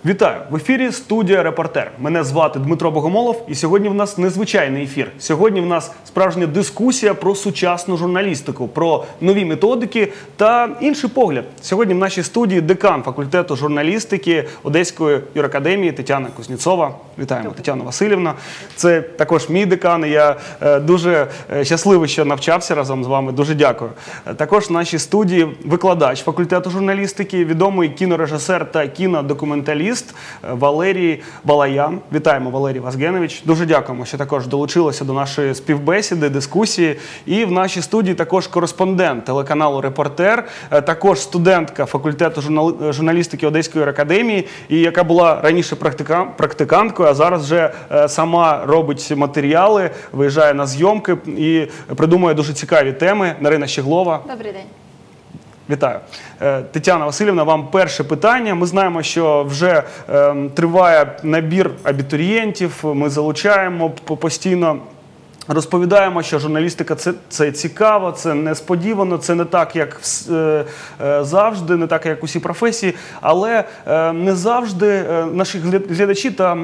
Вітаю! В ефірі студія «Репортер». Мене звати Дмитро Богомолов, і сьогодні в нас незвичайний ефір. Сьогодні в нас справжня дискусія про сучасну журналістику, про нові методики та інший погляд. Сьогодні в нашій студії декан факультету журналістики Одеської юракадемії Тетяна Кузнєцова. Вітаємо, Тетяна Васильівна. Це також мій декан, і я дуже щасливий, що навчався разом з вами. Дуже дякую. Також в нашій студії викладач факультету журналістики, відомий кінорежисер та кінодокументаліст Валерій Балаян. Вітаємо, Валерій Вазгенович. Дуже дякуємо, що також долучилися до нашої співбесіди, дискусії. І в нашій студії також кореспондент телеканалу «Репортер», також студентка факультету журналістики Одеської юракадемії, і яка була раніше практиканткою, а зараз вже сама робить матеріали, виїжджає на зйомки і придумує дуже цікаві теми. Нарина Щеглова. Добрий день. Вітаю. Тетяна Васильівна, вам перше питання. Ми знаємо, що вже триває набір абітурієнтів, ми залучаємо постійно. Розповідаємо, що журналістика – це цікаво, це несподівано, це не так, як завжди, не так, як усі професії, але не завжди наші глядачі та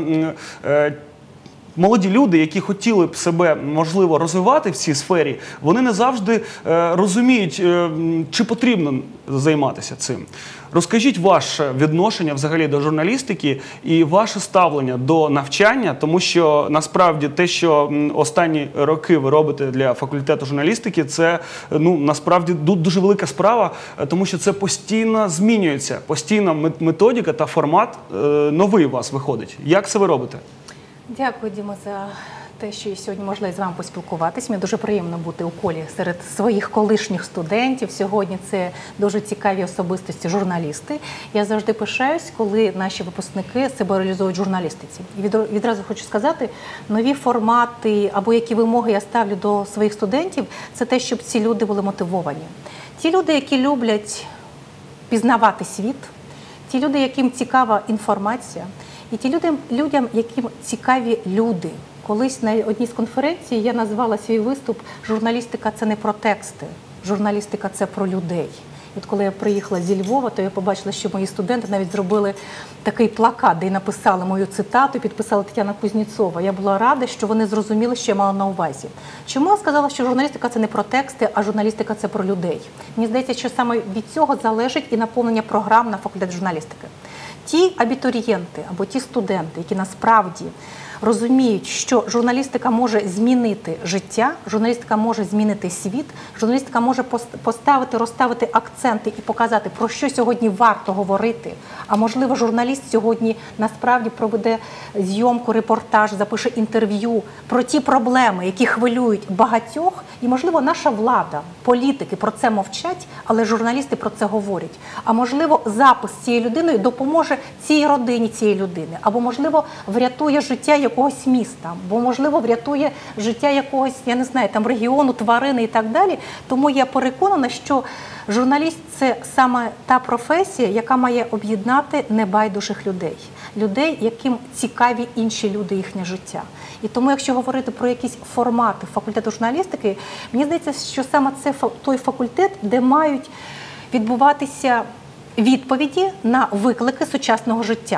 молоді люди, які хотіли б себе, можливо, розвивати в цій сфері, вони не завжди розуміють, чи потрібно займатися цим. Розкажіть ваше відношення взагалі до журналістики і ваше ставлення до навчання, тому що насправді те, що останні роки ви робите для факультету журналістики, це насправді дуже велика справа, тому що це постійно змінюється, постійно методика та формат новий у вас виходить. Як це ви робите? Дякую, Діма, за те, що сьогодні можливість з вами поспілкуватись. Мені дуже приємно бути у колі серед своїх колишніх студентів. Сьогодні це дуже цікаві особистості журналісти. Я завжди пишаюсь, коли наші випускники себе реалізують в журналістиці. І відразу хочу сказати, нові формати або які вимоги я ставлю до своїх студентів, це те, щоб ці люди були мотивовані. Ті люди, які люблять пізнавати світ, ті люди, яким цікава інформація, і ті людям, яким цікаві люди. Колись на одній з конференцій я назвала свій виступ «Журналістика – це не про тексти, журналістика – це про людей». От коли я приїхала зі Львова, то я побачила, що мої студенти навіть зробили такий плакат, де написали мою цитату, підписала Тетяна Кузнєцова. Я була рада, що вони зрозуміли, що я мала на увазі. Чому я сказала, що журналістика – це не про тексти, а журналістика – це про людей? Мені здається, що саме від цього залежить і наповнення програм на факультет журналістики. Ті абітурієнти або ті студенти, які насправді розуміють, що журналістика може змінити життя, журналістика може змінити світ, журналістика може поставити, розставити акценти і показати, про що сьогодні варто говорити. А можливо, журналіст сьогодні насправді проведе зйомку, репортаж, запише інтерв'ю про ті проблеми, які хвилюють багатьох. І, можливо, наша влада, політики про це мовчать, але журналісти про це говорять. А можливо, запис цієї людини допоможе цій родині цієї людини. Або, можливо, врятує життя якогось міста, бо, можливо, врятує життя якогось, я не знаю, там регіону, тварини і так далі. Тому я переконана, що журналіст – це саме та професія, яка має об'єднати небайдужих людей. Людей, яким цікаві інші люди, їхнє життя. І тому, якщо говорити про якісь формати факультету журналістики, мені здається, що саме це той факультет, де мають відбуватися відповіді на виклики сучасного життя.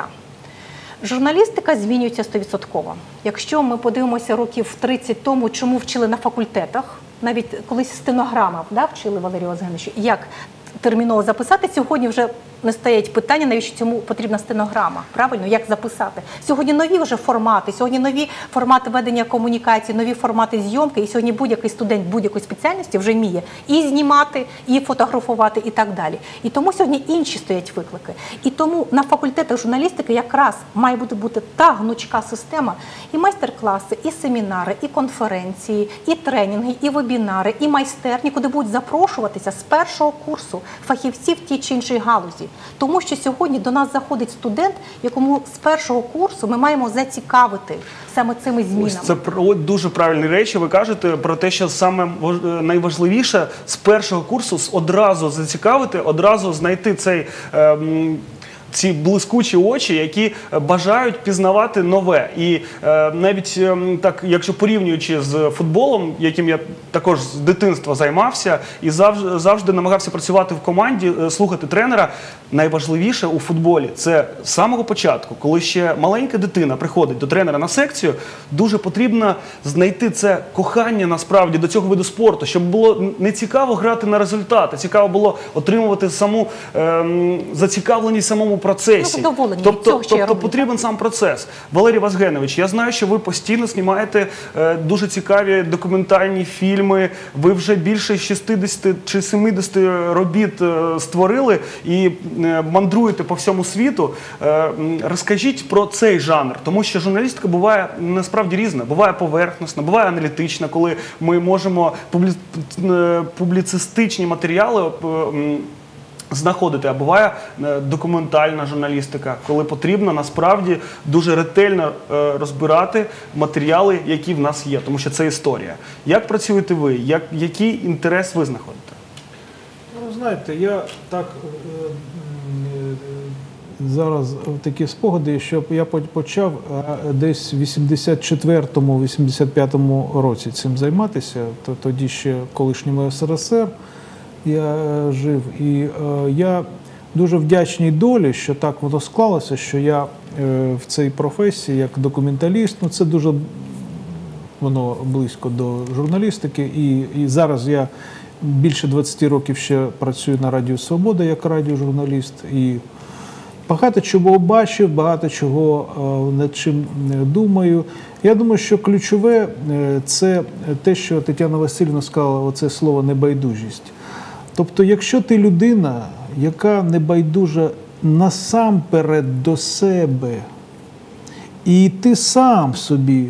Журналістика змінюється 100%. Якщо ми подивимося років 30 тому, чому вчили на факультетах, навіть колись стенограма вчили Валерію Вазгеновичу, як терміново записати, сьогодні вже не стоять питання, навіщо цьому потрібна стенограма, правильно, як записати. Сьогодні нові вже формати, сьогодні нові формати ведення комунікації, нові формати зйомки, і сьогодні будь-який студент будь-якої спеціальності вже вміє і знімати, і фотографувати, і так далі. І тому сьогодні інші стоять виклики. І тому на факультетах журналістики якраз має бути та гнучка система, і майстер-класи, і семінари, і конференції, і тренінги, і вебінари, і майстерні, куди будуть запрошуватися з першого курсу фахівці в тій чи іншій галузі. Тому що сьогодні до нас заходить студент, якому з першого курсу ми маємо зацікавити саме цими змінами. Ось це дуже правильні речі. Ви кажете про те, що саме найважливіше з першого курсу одразу зацікавити, одразу знайти ці блискучі очі, які бажають пізнавати нове. І навіть так, якщо порівнюючи з футболом, яким я також з дитинства займався і завжди намагався працювати в команді, слухати тренера, найважливіше у футболі – це з самого початку, коли ще маленька дитина приходить до тренера на секцію, дуже потрібно знайти це кохання насправді до цього виду спорту, щоб було не цікаво грати на результат, а цікаво було отримувати саму зацікавленість в самому процесі. Тобто потрібен сам процес. Валерій Вазгенович, я знаю, що ви постійно знімаєте дуже цікаві документальні фільми, ви вже більше 60 чи 70 робіт створили і мандруєте по всьому світу. Розкажіть про цей жанр, тому що журналістика буває насправді різна. Буває поверхностна, буває аналітична, коли ми можемо публіцистичні матеріали знаходити, а буває документальна журналістика, коли потрібно насправді дуже ретельно розбирати матеріали, які в нас є, тому що це історія. Як працюєте ви? Який інтерес ви знаходите? Ну, знаєте, я так зараз такі спогади, що я почав десь в 84-85 році цим займатися, тоді ще колишньому СРСР я жив. І я дуже вдячний долі, що так воно склалося, що я в цій професії як документаліст, ну це дуже воно близько до журналістики. І зараз я більше 20 років ще працюю на Радіо Свобода як радіожурналіст. І багато чого бачив, багато чого над чим думаю. Я думаю, що ключове – це те, що Тетяна Васильівна сказала, оце слово «небайдужість». Тобто, якщо ти людина, яка небайдужа насамперед до себе, і ти сам собі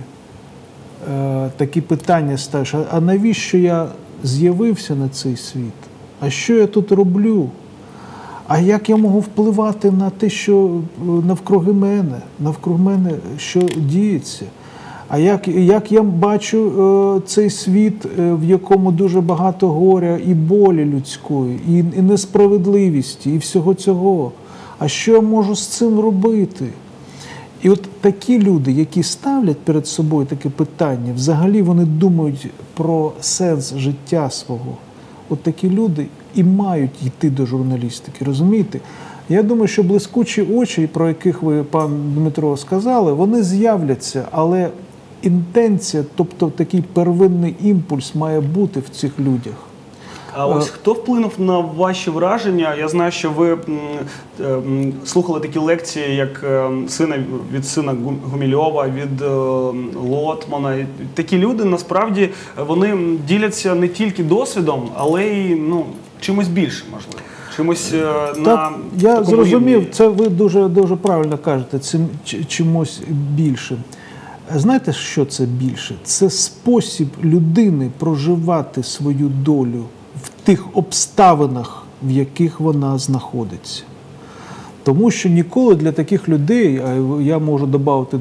такі питання ставиш, а навіщо я з'явився на цей світ? А що я тут роблю? А як я можу впливати на те, що навкруги мене, що діється? А як я бачу цей світ, в якому дуже багато горя і болі людської, і несправедливості, і всього цього? А що я можу з цим робити? І от такі люди, які ставлять перед собою таке питання, взагалі вони думають про сенс життя свого. От такі люди і мають йти до журналістики, розумієте? Я думаю, що блискучі очі, про яких ви, пан Дмитро, сказали, вони з'являться, але інтенція, тобто такий первинний імпульс має бути в цих людях. А ось хто вплинув на ваші враження? Я знаю, що ви слухали такі лекції, як від сина Гумільова, від Лотмана. Такі люди, насправді, вони діляться не тільки досвідом, але й чимось більше, можливо. Чимось так, я зрозумів, це ви дуже правильно кажете, чимось більше. Знаєте, що це більше? Це спосіб людини проживати свою долю в тих обставинах, в яких вона знаходиться. Тому що ніколи для таких людей, я можу додати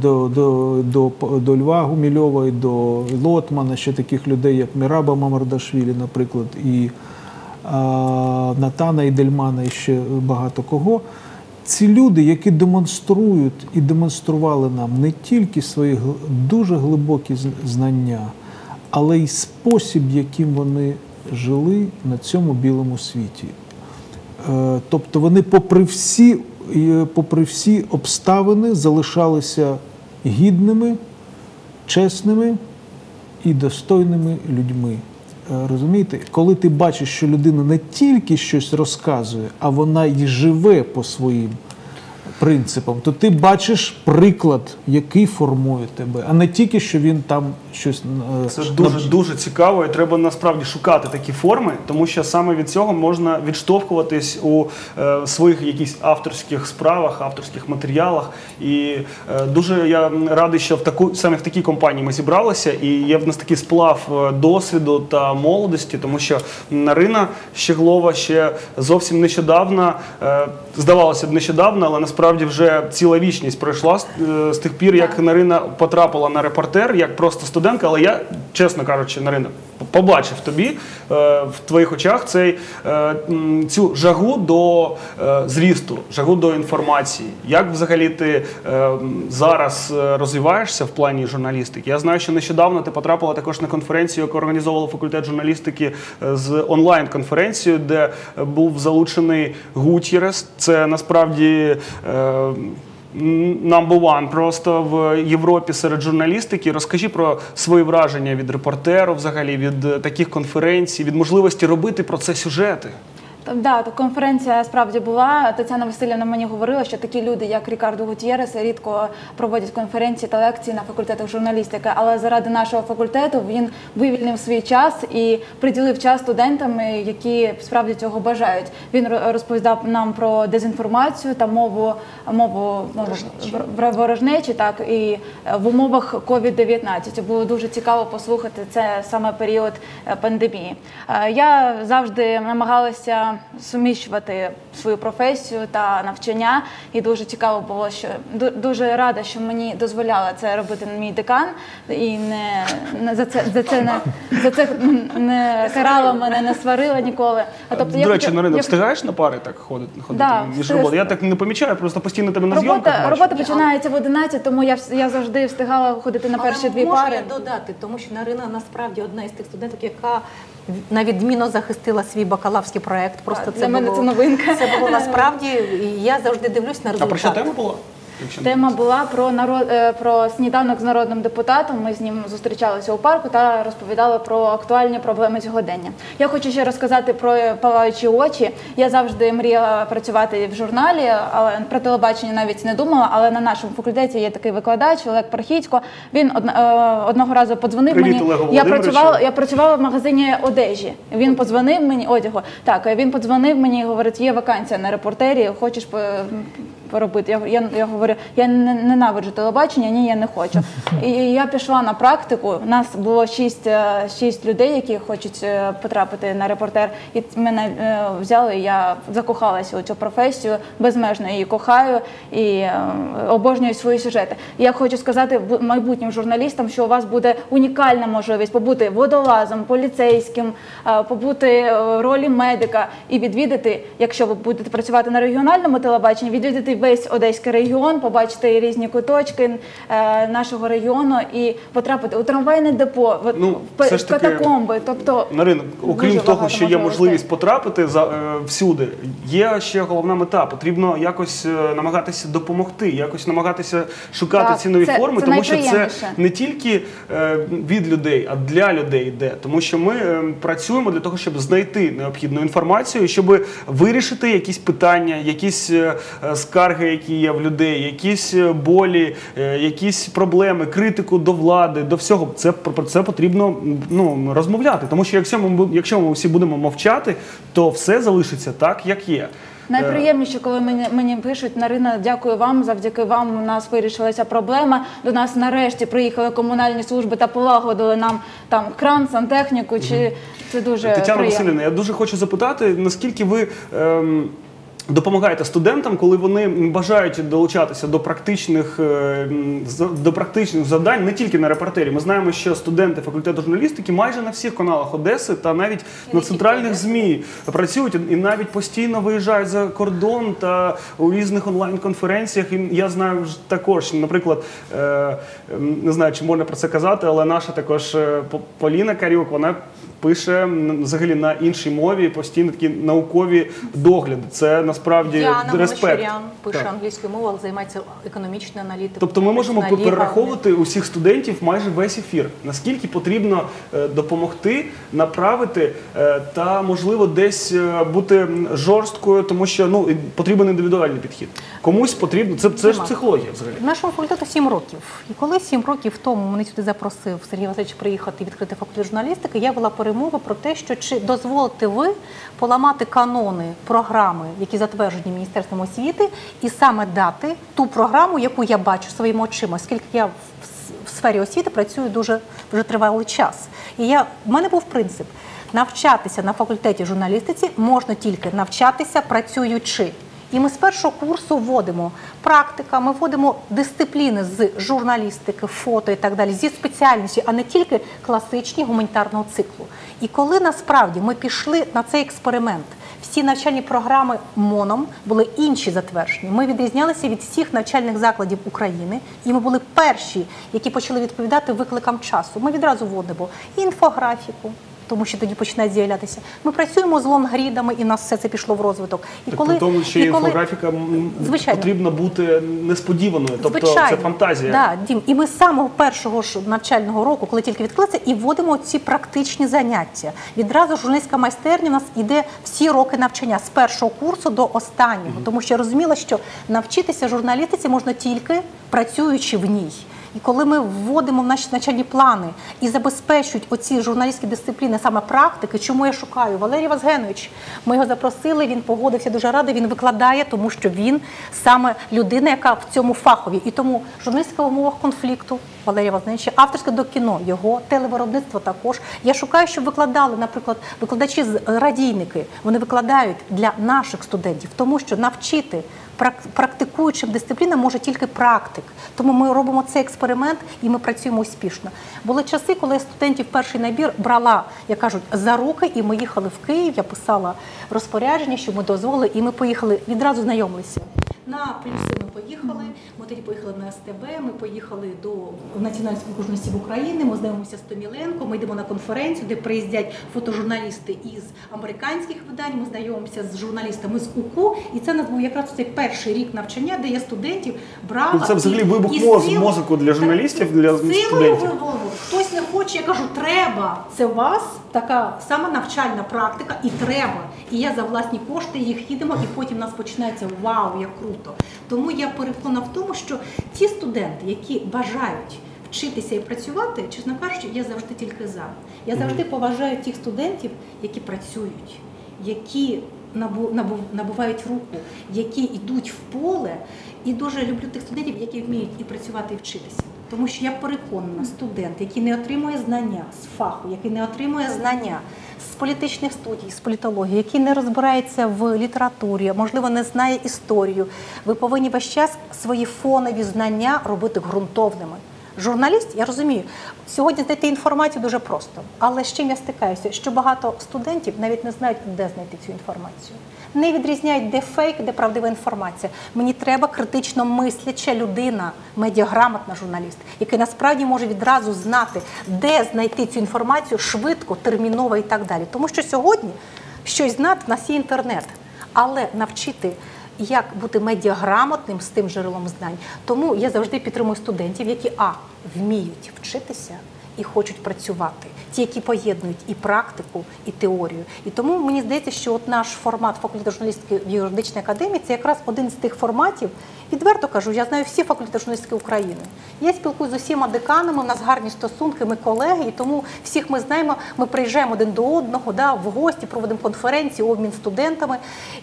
до Льва Гумільова і до Лотмана, ще таких людей, як Міраба Мамардашвілі, наприклад, і Натана Ідельмана, і ще багато кого. Ці люди, які демонструють і демонстрували нам не тільки свої дуже глибокі знання, але й спосіб, яким вони жили на цьому білому світі. Тобто вони попри всі обставини залишалися гідними, чесними і достойними людьми. Розумієте? Коли ти бачиш, що людина не тільки щось розказує, а вона й живе по своїм принципам, то ти бачиш приклад, який формує тебе, а не тільки, що він там щось... Це дуже цікаво, і треба насправді шукати такі форми, тому що саме від цього можна відштовхуватись у своїх якісь авторських справах, авторських матеріалах. І дуже я радий, що саме в такій компанії ми зібралися, і є в нас такий сплав досвіду та молодості, тому що Нарина Щеглова ще зовсім нещодавно, здавалося б нещодавно, але насправді вже ціла вічність пройшла з тих пір, як Нарина потрапила на «Репортер», як просто студентка, але я, чесно кажучи, Нарина, побачив тобі в твоїх очах цю жагу до зрісту, жагу до інформації. Як взагалі ти зараз розвиваєшся в плані журналістики? Я знаю, що нещодавно ти потрапила також на конференцію, яку організовував факультет журналістики, з онлайн-конференцією, де був залучений Гутєрес. Це насправді number one просто в Європі серед журналістики. Розкажи про свої враження від репортеру, взагалі, від таких конференцій, від можливості робити про це сюжети. Да, то конференція справді була. Тетяна Васильівна мені говорила, що такі люди, як Рікардо Гутєрес, рідко проводять конференції та лекції на факультетах журналістики. Але заради нашого факультету він вивільнив свій час і приділив час студентам, які справді цього бажають. Він розповідав нам про дезінформацію та мову ворожнечі, так, і в умовах COVID-19. Було дуже цікаво послухати це саме період пандемії. Я завжди намагалася суміщувати свою професію та навчання, і дуже цікаво було, що дуже рада, що мені дозволяла це робити мій декан, і за це не карала мене, не сварила ніколи. До речі, Марина, встигаєш на пари так ходити між роботою? Я так не помічаю, просто постійно тебе на зйомках бачу. Робота починається в 11, тому я завжди встигала ходити на перші дві пари. Можу я додати, тому що Марина насправді одна із тих студенток, яка на відмінно захистила свій бакалаврський проєкт. Просто для мене це новинка. Це було насправді, і я завжди дивлюсь на результат. А про що тема була? Тема була про сніданок з народним депутатом. Ми з ним зустрічалися у парку та розповідали про актуальні проблеми сьогодення. Я хочу ще розказати про «Палаючі очі». Я завжди мріяла працювати в журналі, але про телебачення навіть не думала. Але на нашому факультеті є такий викладач Олег Пархітько. Він одного разу подзвонив мені. Я працювала в магазині одежі. Він подзвонив мені, одягу. Так, він подзвонив мені і говорить, є вакансія на репортері, хочеш поробити? Я говорю, я ненавиджу телебачення, ні, я не хочу. І я пішла на практику, нас було 6 людей, які хочуть потрапити на репортер, і мене взяли, і я закохалася у цю професію, безмежно її кохаю і обожнюю свої сюжети. І я хочу сказати майбутнім журналістам, що у вас буде унікальна можливість побути водолазом, поліцейським, побути в ролі медика і відвідати, якщо ви будете працювати на регіональному телебаченні, відвідати весь Одеський регіон, побачити різні куточки нашого регіону і потрапити у трамвайне депо, в катакомби. Тобто, Марина, окрім того, що є можливість потрапити всюди, є ще головна мета. Потрібно якось намагатися допомогти, якось намагатися шукати ці нові форми, тому що це не тільки від людей, а для людей йде. Тому що ми працюємо для того, щоб знайти необхідну інформацію, щоб вирішити якісь питання, якісь скарги, які є в людей, якісь болі, якісь проблеми, критику до влади, до всього. Про це потрібно розмовляти. Тому що якщо ми всі будемо мовчати, то все залишиться так, як є. Найприємніше, коли мені пишуть: Марина, дякую вам, завдяки вам у нас вирішилася проблема, до нас нарешті приїхали комунальні служби та полагодили нам там кран, сантехніку, це дуже приємно. Тетяна Васильівна, я дуже хочу запитати, наскільки ви допомагаєте студентам, коли вони бажають долучатися до практичних завдань, не тільки на репортері. Ми знаємо, що студенти факультету журналістики майже на всіх каналах Одеси та навіть на центральних ЗМІ працюють і навіть постійно виїжджають за кордон та у різних онлайн-конференціях. І я знаю також, наприклад, не знаю, чи можна про це казати, але наша також Поліна Карюк, вона пише взагалі на іншій мові, постійно такі наукові догляди. Це насправді респект. Мощерян пише англійською мовою, але займається економічною аналітикою. Тобто ми можемо перераховувати усіх студентів майже весь ефір. Наскільки потрібно допомогти, направити та, можливо, десь бути жорсткою, тому що потрібен індивідуальний підхід. Комусь потрібно, це ж психологія взагалі. Нашому факультету 7 років. І коли 7 років тому мене сюди запросив Сергій Васильович приїхати і відкрити факультет журналістики, я вела перемову про те, що чи дозволите ви поламати канони програми, які затверджені Міністерством освіти, і саме дати ту програму, яку я бачу своїми очима, оскільки я в сфері освіти працюю дуже тривалий час. І в мене був принцип – навчатися на факультеті журналістиці можна тільки навчатися працюючи. І ми з першого курсу вводимо практика, ми вводимо дисципліни з журналістики, фото і так далі, зі спеціальністю, а не тільки класичні гуманітарного циклу. І коли насправді ми пішли на цей експеримент, всі навчальні програми МОНом були інші затверджені. Ми відрізнялися від всіх навчальних закладів України, і ми були перші, які почали відповідати викликам часу. Ми відразу вводимо інфографіку, тому що тоді починають з'являтися. Ми працюємо з лонгрідами, і в нас все це пішло в розвиток. При тому, що інфографіка потрібна бути несподіваною, тобто це фантазія. Да, Дім, і ми з самого першого ж навчального року, коли тільки відкрилися, і вводимо ці практичні заняття. Відразу журналістська майстерня у нас йде всі роки навчання, з першого курсу до останнього, тому що я розуміла, що навчитися журналістиці можна тільки працюючи в ній. І коли ми вводимо в наші навчальні плани і забезпечують оці журналістські дисципліни, саме практики, чому я шукаю? Валерій Вазгенович, ми його запросили, він погодився, дуже радий, він викладає, тому що він саме людина, яка в цьому фахові. І тому журналістика в умовах конфлікту Валерія Вазгеновича, авторське до кіно, його телевиробництво також. Я шукаю, щоб викладали, наприклад, викладачі з радійники, вони викладають для наших студентів, тому що навчити практикуючим дисциплінам може тільки практик. Тому ми робимо цей експеримент і ми працюємо успішно. Були часи, коли я студентів перший набір брала, як кажуть, за руки, і ми їхали в Київ, я писала розпорядження, що ми дозволили, і ми поїхали, відразу знайомилися. На плюси ми поїхали, ми тоді поїхали на СТБ, ми поїхали до Національної спілки журналістів України, ми знайомимося з Томіленко, ми йдемо на конференцію, де приїздять фотожурналісти із американських видань, ми знайомимося з журналістами з УКУ, і це у нас був якраз цей перший рік навчання, де я студентів брала. Це взагалі вибух мозку для журналістів, для студентів. Хтось не хоче, я кажу, треба, це у вас така сама навчальна практика, і треба. І я за власні кошти їх їдемо, і потім у нас починається вау, як круто. Тому я переконана в тому, що ті студенти, які бажають вчитися і працювати, чесно кажучи, я завжди тільки за. Я завжди поважаю тих студентів, які працюють, які набувають руку, які йдуть в поле, і дуже люблю тих студентів, які вміють і працювати, і вчитися. Тому що я переконана, студент, який не отримує знання з фаху, який не отримує знання з політичних студій, з політології, який не розбирається в літературі, можливо, не знає історію, ви повинні весь час свої фонові знання робити ґрунтовними. Журналіст, я розумію, сьогодні знайти інформацію дуже просто, але з чим я стикаюся, що багато студентів навіть не знають, де знайти цю інформацію. Не відрізняють, де фейк, де правдива інформація. Мені треба критично мисляча людина, медіаграмотна журналіст, який насправді може відразу знати, де знайти цю інформацію швидко, терміново і так далі. Тому що сьогодні щось знати, в нас є інтернет, але навчити, як бути медіаграмотним з тим джерелом знань. Тому я завжди підтримую студентів, які вміють вчитися і хочуть працювати. Ті, які поєднують і практику, і теорію. І тому мені здається, що от наш формат факультету журналістики в юридичній академії – це якраз один з тих форматів. Відверто кажу, я знаю всі факультети журналістики України. Я спілкуюся з усіма деканами, у нас гарні стосунки, ми колеги, і тому всіх ми знаємо, ми приїжджаємо один до одного, в гості, проводимо конференції, обмін студентами.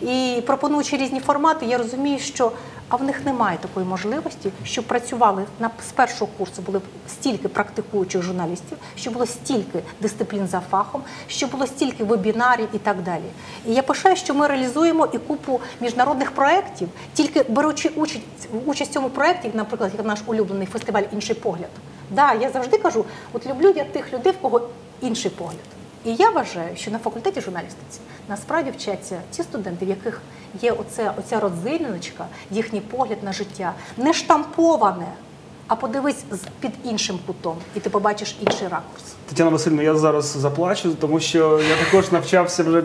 І пропонуючи різні формати, я розумію, що в них немає такої можливості, щоб працювали з першого курсу, були стільки практикуючих журналістів, щоб було стільки дисциплін за фахом, щоб було стільки вебінарів і так далі. І я пишаю, що ми реалізуємо і купу міжнародних проєктів, тільки беручи участь в цьому проєкті, наприклад, як наш улюблений фестиваль «Інший погляд». Да, я завжди кажу, от люблю я тих людей, в кого інший погляд. І я вважаю, що на факультеті журналістиці насправді вчаться ті студенти, в яких є оця родзиночка, їхній погляд на життя, не штамповане, а подивись під іншим кутом, і ти побачиш інший ракурс. Тетяна Васильівна, я зараз заплачу, тому що я також навчався вже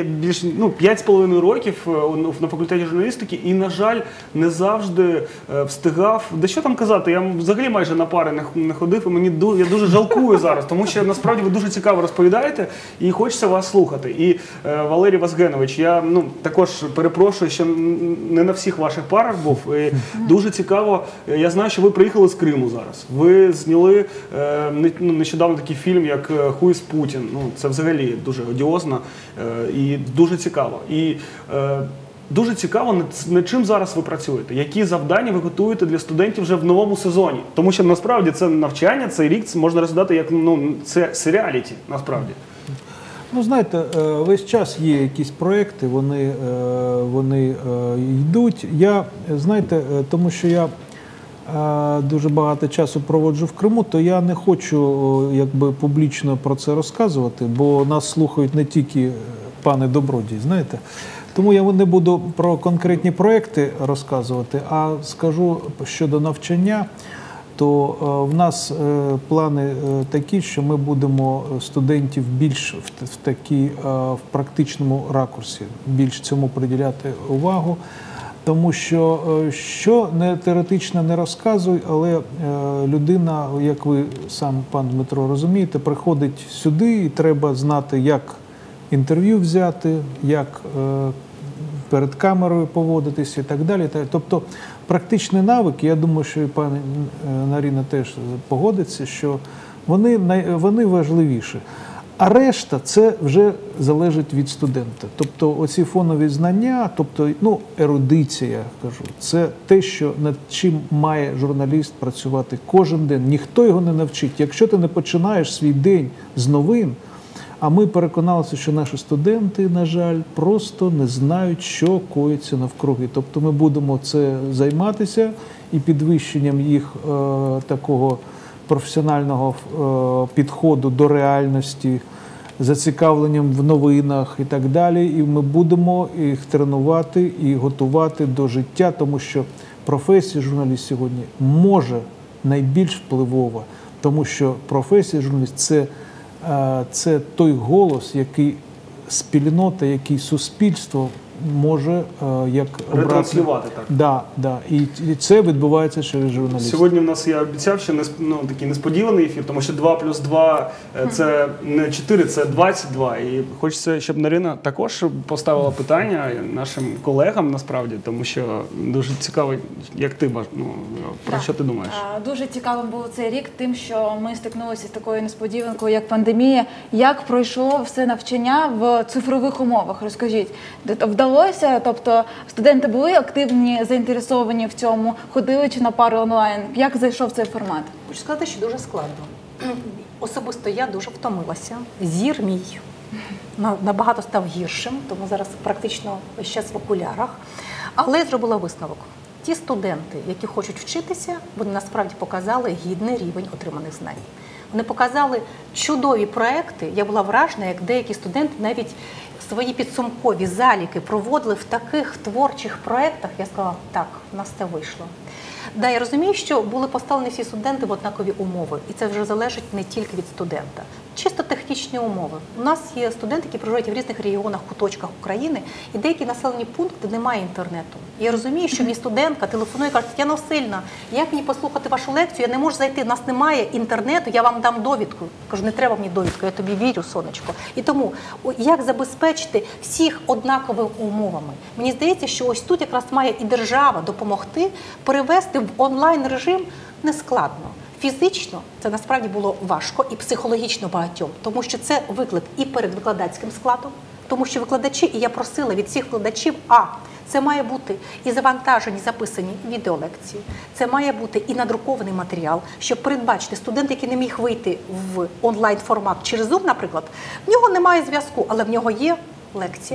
5,5 років на факультеті журналістики і, на жаль, не завжди встигав. Де що там казати, я взагалі майже на пари не ходив, і я дуже жалкую зараз, тому що насправді ви дуже цікаво розповідаєте і хочеться вас слухати. І Валерій Вазгенович, я також перепрошую, що не на всіх ваших парах був. І дуже цікаво, я знаю, що ви приїхали з Криму зараз. Ви зняли нещодавно такий фільм, як «Who is Putin?». Це взагалі дуже одіозно і дуже цікаво. І дуже цікаво, над чим зараз ви працюєте, які завдання ви готуєте для студентів вже в новому сезоні. Тому що насправді це навчання, цей рік можна розглядати як це серіаліті, насправді. Ну, знаєте, весь час є якісь проекти, вони йдуть. Знаєте, тому що я дуже багато часу проводжу в Криму, то я не хочу якби публічно про це розказувати, бо нас слухають не тільки пани добродії, знаєте. Тому я не буду про конкретні проекти розказувати, а скажу щодо навчання, то в нас плани такі, що ми будемо студентів більш в практичному ракурсі, більш цьому приділяти увагу. Тому що не теоретично не розказуй, але людина, як ви сам, пан Дмитро, розумієте, приходить сюди і треба знати, як інтерв'ю взяти, як перед камерою поводитися і так далі. Тобто практичні навики, я думаю, що і пані Наріна теж погодиться, що вони важливіші. А решта – це вже залежить від студента. Тобто оці фонові знання, тобто, ерудиція, я кажу, це те, над чим має журналіст працювати кожен день. Ніхто його не навчить. Якщо ти не починаєш свій день з новин, а ми переконалися, що наші студенти, на жаль, просто не знають, що коїться навкруги. Тобто ми будемо це займатися і підвищенням їх такого професіонального підходу до реальності, зацікавленням в новинах і так далі. І ми будемо їх тренувати і готувати до життя, тому що професія журналіст сьогодні може найбільш впливова, тому що професія журналіст – це той голос, який спільнота, який суспільство може як ретранслювати, так. Да. І це відбувається через журналістів. Сьогодні в нас, я обіцяв, що такий несподіваний ефір, тому що 2 плюс 2 – це не 4, це 22. І хочеться, щоб Нарина також поставила питання нашим колегам, насправді, тому що дуже цікаво, як ти, про що ти думаєш? Дуже цікавим був цей рік тим, що ми стикнулися з такою несподіванкою, як пандемія. Як пройшло все навчання в цифрових умовах? Розкажіть, вдалося? Тобто студенти були активні, заінтересовані в цьому, ходили чи на пари онлайн? Як зайшов цей формат? Хочу сказати, що дуже складно. Особисто я дуже втомилася. Зір мій набагато став гіршим, тому зараз практично весь час в окулярах. Але я зробила висновок. Ті студенти, які хочуть вчитися, вони насправді показали гідний рівень отриманих знань. Вони показали чудові проекти. Я була вражена, як деякі студенти навіть свої підсумкові заліки проводили в таких творчих проєктах. Я сказала, так, в нас це вийшло. Да, я розумію, що були поставлені всі студенти в однакові умови, і це вже залежить не тільки від студента. Чисто технічні умови. У нас є студенти, які проживають в різних регіонах, куточках України, і деякі населені пункти немає інтернету. Я розумію, що мені студентка телефонує і каже, Тетяна Васильівна, як мені послухати вашу лекцію, я не можу зайти, у нас немає інтернету, я вам дам довідку. Кажу, не треба мені довідку, я тобі вірю, сонечко. І тому, як забезпечити всіх однаковими умовами? Мені здається, що ось тут якраз має і держава допомогти перевести в онлайн-режим нескладно. Фізично це насправді було важко і психологічно багатьом, тому що це виклик і перед викладацьким складом, тому що викладачі, і я просила від всіх викладачів, це має бути і завантажені, записані відеолекції, це має бути і надрукований матеріал, щоб передбачити студент, який не міг вийти в онлайн-формат через Zoom, наприклад, в нього немає зв'язку, але в нього є лекція,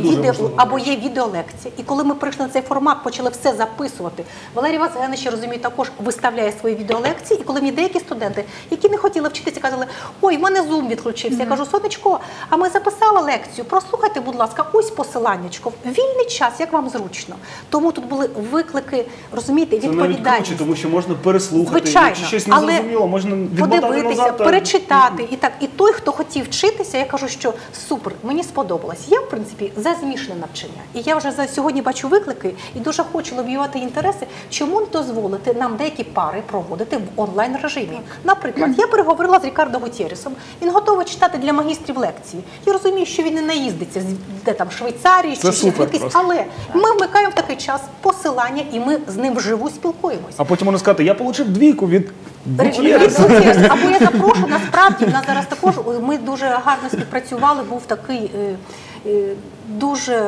або є відеолекція. І коли ми прийшли на цей формат, почали все записувати, Валерій Вазгенич, я розумію, також виставляє свої відеолекції. І коли мені деякі студенти, які не хотіли вчитися, казали, ой, в мене Zoom відключився. Я кажу, сонечко, а ми записали лекцію, прослухайте, будь ласка, ось посиланнячко, вільний час, як вам зручно. Тому тут були виклики, розумієте, відповідальність. Це навіть круче, тому що можна переслухати, звичайно, якщо щось не зрозуміло, можна відмотати подивитися, назад. перечитати. І той, хто хотів вчитися, я кажу, що супер, мені сподобалось. Я, в принципі, за змішане навчання. І я вже сьогодні бачу виклики і дуже хочу лобіювати інтереси, чому не дозволити нам деякі пари проводити в онлайн-режимі. Наприклад, я переговорила з Рікардо Гутєресом, він готовий читати для магістрів лекції. Я розумію, що він не наїздиться, де там Швейцарії чи звідкись, але ми вмикаємо в такий час посилання і ми з ним вживу спілкуємося. А потім можна сказати, я отримав 2 від Гутєреса. Або я запрошую, насправді, в нас зараз також, ми дуже гарно співпрацювали, був такий дуже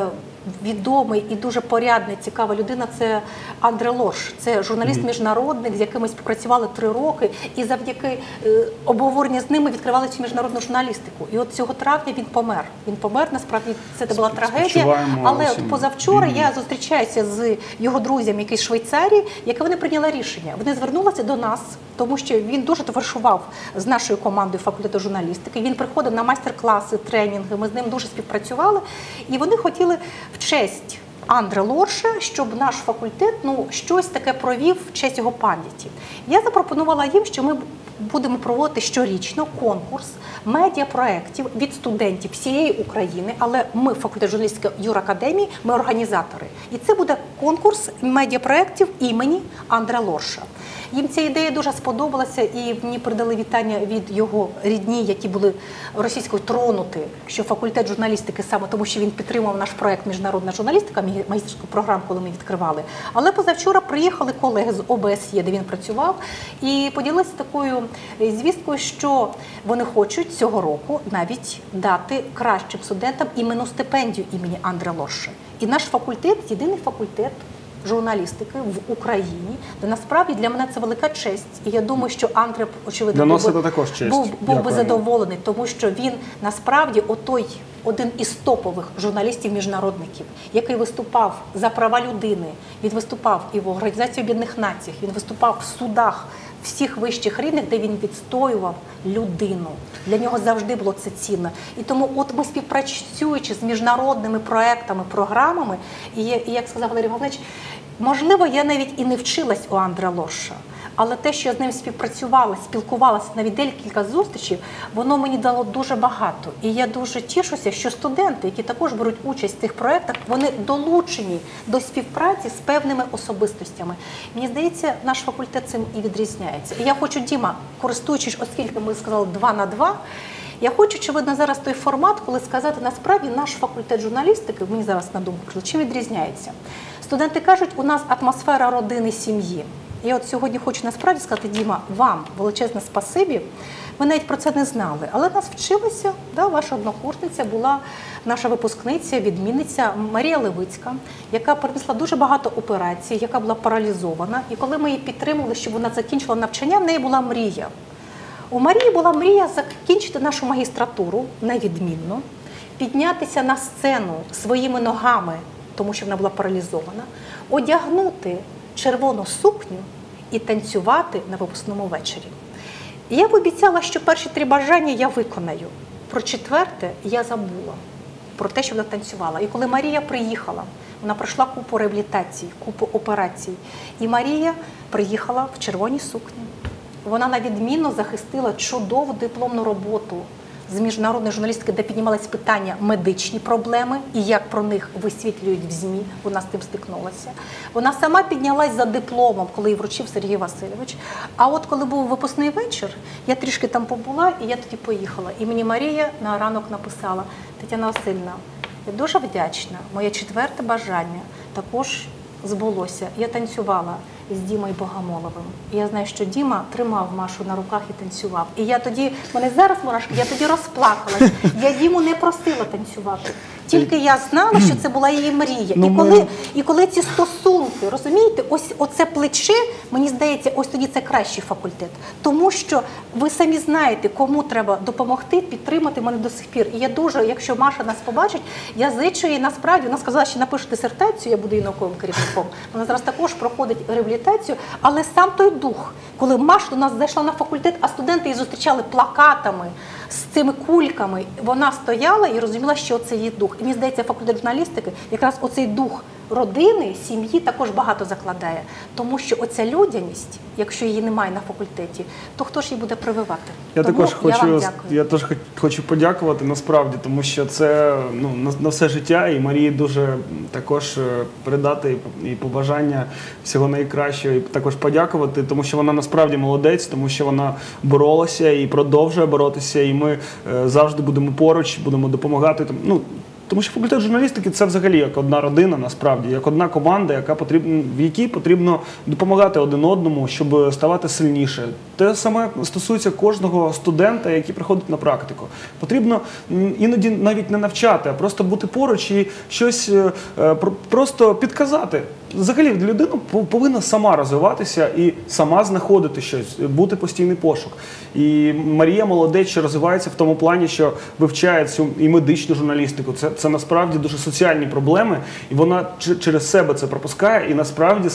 відомий і дуже порядний, цікава людина – це Андре Лорш. Це журналіст міжнародник, з яким ми співпрацювали 3 роки, і завдяки обговорення з ними відкривали цю міжнародну журналістику. І от цього травня він помер. Він помер, насправді це була трагедія. Але от позавчора я зустрічаюся з його друзями, які з Швейцарії, яке вони прийняли рішення. Вони звернулися до нас, тому що він дуже товаришував з нашою командою факультету журналістики. Він приходив на майстер-класи, тренінги, ми з ним дуже співпрацювали. І вони хотіли в честь Андре Лорша, щоб наш факультет щось таке провів в честь його пам'яті. Я запропонувала їм, що ми будемо проводити щорічно конкурс медіапроєктів від студентів всієї України, але ми, факультет журналістики Юракадемії, ми організатори. І це буде конкурс медіапроєктів імені Андре Лорша. Їм ця ідея дуже сподобалася, і мені передали вітання від його рідні, які були російською тронути, що факультет журналістики саме тому, що він підтримував наш проєкт «Міжнародна журналістика», магістерську програму, коли ми відкривали. Але позавчора приїхали колеги з ОБСЄ, де він працював, і поділилися такою звісткою, що вони хочуть цього року навіть дати кращим студентам іменну стипендію імені Андре Лорша. І наш факультет – єдиний факультет журналістики в Україні, де насправді для мене це велика честь. І я думаю, що Андре, очевидно, був би задоволений, тому що він насправді один із топових журналістів-міжнародників, який виступав за права людини, він виступав і в Організації Об'єднаних Націй, він виступав в судах всіх вищих рівнях, де він відстоював людину. Для нього завжди було це цінно. І тому от ми, співпрацюючи з міжнародними проектами, програмами, і як сказав Валерій Іванович, можливо, я навіть і не вчилась у Андре Лорша, але те, що я з ним співпрацювала, спілкувалася, навіть декілька зустрічей, воно мені дало дуже багато. І я дуже тішуся, що студенти, які також беруть участь в цих проєктах, вони долучені до співпраці з певними особистостями. Мені здається, наш факультет цим і відрізняється. І я хочу, Діма, користуючись, оскільки ми сказали 2 на 2, я хочу, очевидно, зараз той формат, коли сказати, насправді, наш факультет журналістики, мені зараз на думку прийшло, чим відрізняється. Студенти кажуть, у нас атмосфера родини, сім'ї. Я от сьогодні хочу насправді сказати, Діма, вам величезне спасибі. Ми навіть про це не знали, але нас вчилася, ваша однокурсниця була наша випускниця, відмінниця Марія Левицька, яка перенесла дуже багато операцій, яка була паралізована. І коли ми її підтримували, щоб вона закінчила навчання, в неї була мрія. У Марії була мрія закінчити нашу магістратуру невідмінно, піднятися на сцену своїми ногами, тому що вона була паралізована, одягнути червону сукню і танцювати на випускному вечорі. І я обіцяла, що перші 3 бажання я виконаю. Про 4-те я забула, про те, що вона танцювала. І коли Марія приїхала, вона пройшла купу реабілітацій, купу операцій. І Марія приїхала в червоній сукні. Вона навідмінно захистила чудову дипломну роботу з міжнародної журналістики, де піднімались питання медичні проблеми і як про них висвітлюють в ЗМІ, вона з тим стикнулася. Вона сама піднялась за дипломом, коли її вручив Сергій Васильович. А от коли був випускний вечір, я трішки там побула, і я тоді поїхала. І мені Марія на ранок написала: Тетяна Васильівна, я дуже вдячна, моє 4-те бажання також збулося. Я танцювала з Дімою Богомоловим. І я знаю, що Діма тримав Машу на руках і танцював. І я тоді, в мене зараз мурашки, я тоді розплакалась. Я Діму не просила танцювати. Тільки я знала, що це була її мрія. І коли ці стосунки, розумієте, ось оце плече, мені здається, ось тоді це кращий факультет. Тому що ви самі знаєте, кому треба допомогти, підтримати мене до сих пір. І я дуже, якщо Маша нас побачить, я зичу їй насправді, вона сказала, що напишу дисертацію, я буду її науковим керівником. Вона зараз також проходить реабілітацію, але сам той дух, коли Маша до нас зайшла на факультет, а студенти її зустрічали плакатами, з цими кульками, вона стояла і розуміла, що це її дух. І мені здається, факультет журналістики, якраз оцей дух родини, сім'ї також багато закладає. Тому що оця людяність, якщо її немає на факультеті, то хто ж її буде прививати? Я теж хочу подякувати насправді, тому що це на все життя, і Марії дуже також передати і побажання всього найкращого, і також подякувати, тому що вона насправді молодець, тому що вона боролася і продовжує боротися, і ми завжди будемо поруч, будемо допомагати. Тому що факультет журналістики – це взагалі як одна родина, насправді, як одна команда, в якій потрібно допомагати один одному, щоб ставати сильніше. Те саме стосується кожного студента, який приходить на практику. Потрібно іноді навіть не навчати, а просто бути поруч і щось просто підказати. Взагалі, людина повинна сама розвиватися і сама знаходити щось, бути постійний пошук. І Марія молодець, що розвивається в тому плані, що вивчає цю і медичну журналістику. Це насправді дуже соціальні проблеми, і вона через себе це пропускає, і насправді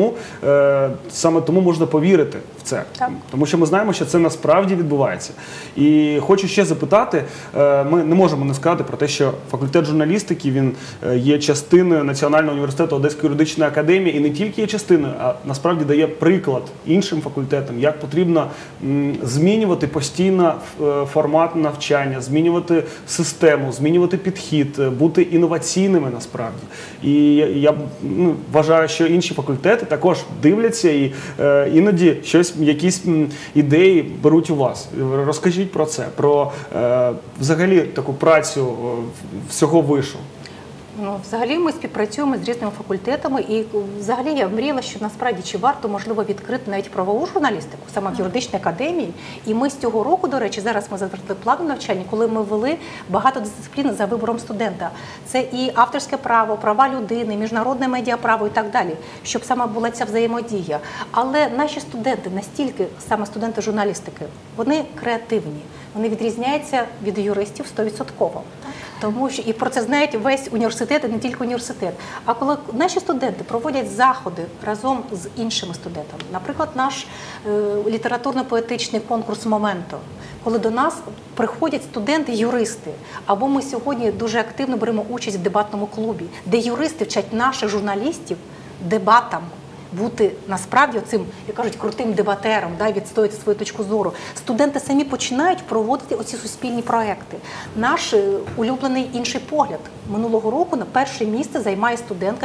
саме тому можна повірити в це. Так. Тому що ми знаємо, що це насправді відбувається. І хочу ще запитати, ми не можемо не сказати про те, що факультет журналістики, він є частиною Національного університету Одеської юридичної академії, і не тільки є частиною, а насправді дає приклад іншим факультетам, як потрібно змінювати постійно формат навчання, змінювати систему, змінювати підхід, бути інноваційними насправді. І я вважаю, що інші факультети також дивляться і іноді якісь ідеї беруть у вас. Розкажіть про це, про взагалі таку працю всього вишу. Ну, взагалі ми співпрацюємо з різними факультетами, і взагалі я мріяла, що насправді чи варто, можливо, відкрити навіть правову журналістику саме в юридичній академії. І ми з цього року, до речі, зараз ми затвердили план навчання, коли ми ввели багато дисциплін за вибором студента. Це і авторське право, права людини, міжнародне медіаправо і так далі, щоб саме була ця взаємодія. Але наші студенти, настільки саме студенти журналістики, вони креативні, вони відрізняються від юристів 100%. Тому що і про це знають весь університет, і не тільки університет. А коли наші студенти проводять заходи разом з іншими студентами, наприклад, наш літературно-поетичний конкурс «Моменто», коли до нас приходять студенти-юристи, або ми сьогодні дуже активно беремо участь в дебатному клубі, де юристи вчать наших журналістів дебатам, бути насправді цим, як кажуть, крутим дебатером, відстояти свою точку зору. Студенти самі починають проводити оці суспільні проекти. Наш улюблений інший погляд. Минулого року на перше місце займає студентка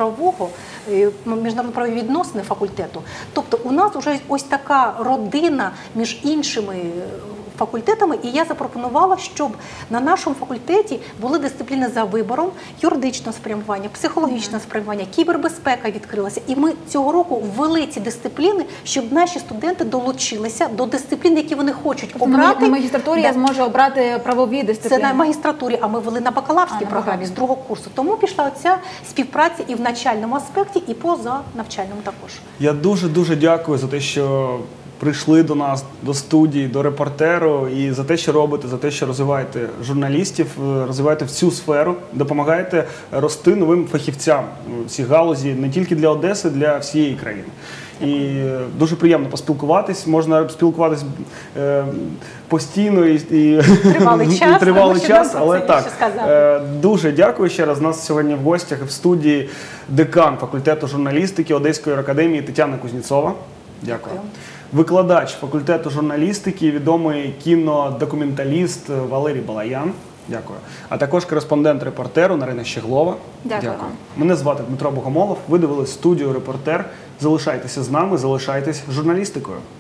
міжнародно-правові відносини факультету. Тобто у нас вже ось така родина між іншими факультетами, і я запропонувала, щоб на нашому факультеті були дисципліни за вибором, юридичне спрямування, психологічне спрямування, кібербезпека відкрилася. І ми цього року ввели ці дисципліни, щоб наші студенти долучилися до дисциплін, які вони хочуть обрати. На магістратурі я зможу обрати правові дисципліни. Це на магістратурі, а ми ввели на бакалаврській програмі з другого курсу. Тому пішла оця співпраця і в навчальному аспекті, і поза навчальному також. Я дуже-дуже дякую за те, що прийшли до нас, до студії, до репортеру, і за те, що робите, за те, що розвиваєте журналістів, розвиваєте всю сферу, допомагаєте рости новим фахівцям в цій галузі не тільки для Одеси, для всієї країни. І дуже приємно поспілкуватись, можна спілкуватись постійно і тривалий час, але так, дуже дякую ще раз. У нас сьогодні в гостях в студії декан факультету журналістики Одеської академії Тетяна Кузнєцова. Дякую. Викладач факультету журналістики, відомий кінодокументаліст Валерій Балаян. Дякую. А також кореспондент репортеру Нарина Щеглова. Дякую. Мене звати Дмитро Богомолов. Ви дивились студію «Репортер». Залишайтеся з нами, залишайтесь журналістикою.